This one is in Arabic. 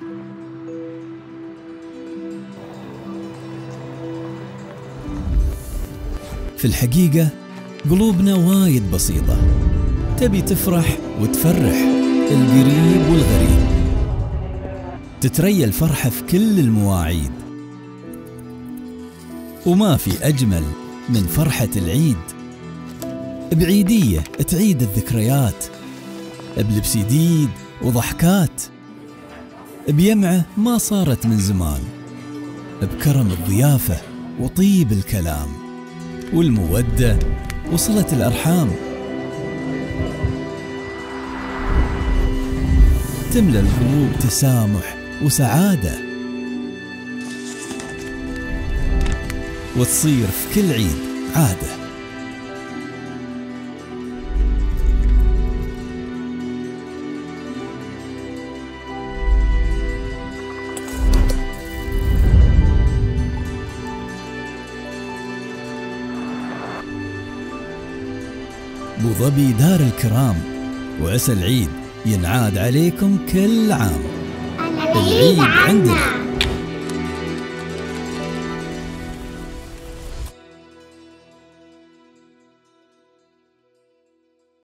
في الحقيقة قلوبنا وايد بسيطة، تبي تفرح وتفرح القريب والغريب، تتريى الفرحة في كل المواعيد، وما في أجمل من فرحة العيد، بعيدية تعيد الذكريات، بلبس جديد وضحكات، بيمعة ما صارت من زمان، بكرم الضيافة وطيب الكلام والمودة وصلة الأرحام، تملى القلوب تسامح وسعادة، وتصير في كل عيد عادة. أبو ظبي دار الكرام، وعسى العيد ينعاد عليكم كل عام. العيد عندنا.